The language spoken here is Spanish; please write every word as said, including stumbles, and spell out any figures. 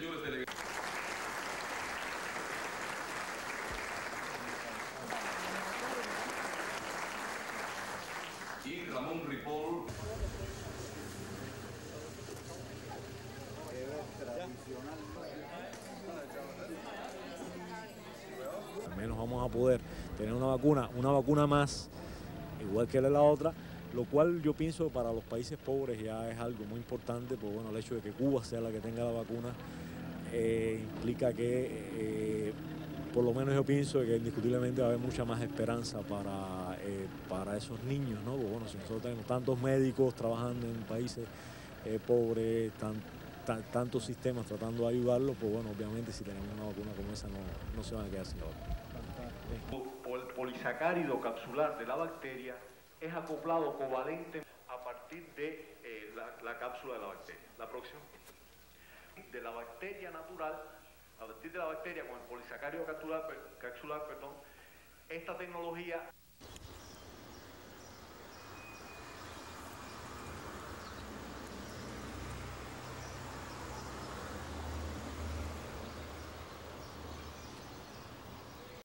señores delegados. Y Ramón Ripoll. Al menos vamos a poder tener una vacuna, una vacuna más, igual que la otra, lo cual yo pienso para los países pobres ya es algo muy importante, porque bueno, el hecho de que Cuba sea la que tenga la vacuna eh, implica que, eh, por lo menos yo pienso que indiscutiblemente va a haber mucha más esperanza para, eh, para esos niños, ¿no? Porque bueno, si nosotros tenemos tantos médicos trabajando en países eh, pobres, tan, tan, tantos sistemas tratando de ayudarlos, pues bueno, obviamente si tenemos una vacuna como esa no, no se van a quedar sin la vacuna. O el polisacárido capsular de la bacteria es acoplado covalente a partir de eh, la, la cápsula de la bacteria. La próxima. De la bacteria natural, a partir de la bacteria con el polisacárido capsular, capsular perdón, esta tecnología